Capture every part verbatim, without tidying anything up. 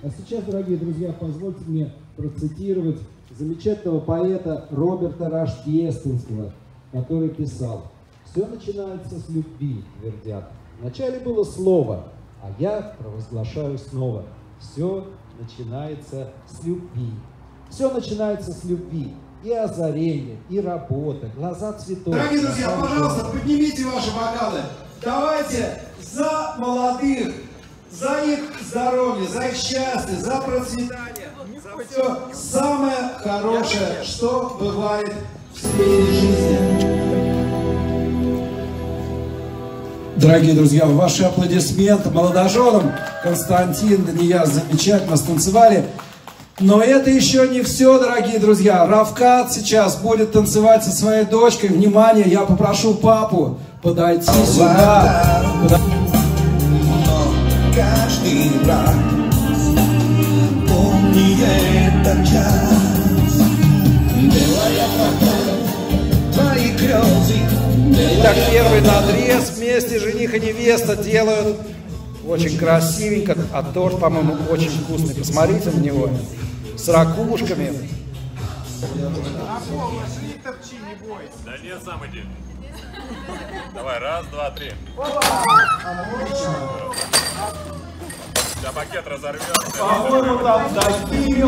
А сейчас, дорогие друзья, позвольте мне процитировать замечательного поэта Роберта Рождественского, который писал: «Все начинается с любви, твердят. Вначале было слово, а я провозглашаю снова. Все начинается с любви. Все начинается с любви. И озарение, и работа, глаза цветов». Дорогие друзья, пожалуйста, поднимите ваши бокалы. Давайте за молодых, за их здоровье, за их счастье, за процветание, за все самое хорошее, что бывает в семейной жизни. Дорогие друзья, ваши аплодисменты молодоженам. Константин, Дания замечательно станцевали. Но это еще не все, дорогие друзья. Равкат сейчас будет танцевать со своей дочкой. Внимание, я попрошу папу подойти сюда. Каждый раз помни этот час, белая фото, твои грезы. Итак, первый надрез вместе жених и невеста делают очень красивенько, а торт, по-моему, очень вкусный. Посмотрите на него. С ракушками. Да нет, сам иди. Давай, раз, два, три. Да пакет разорвется. По-моему, там такие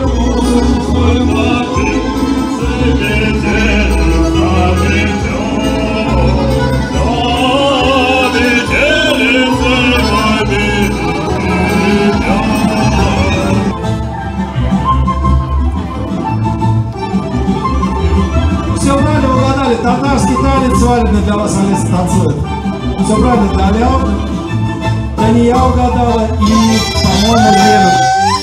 Все правильно угадали. Татарский танец свадебный для вас Алиса танцует. Все правильно, Таня. Дания угадала и, по-моему, Лена.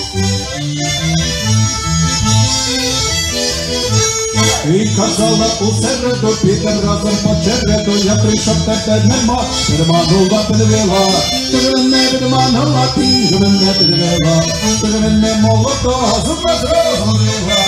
І казала у середу, підем разом по череду, я прийшов, тебе нема, підманула, підвела, ти ж мене підманула, ти ж мене підвела, ти ж мене молодого зуба зробила.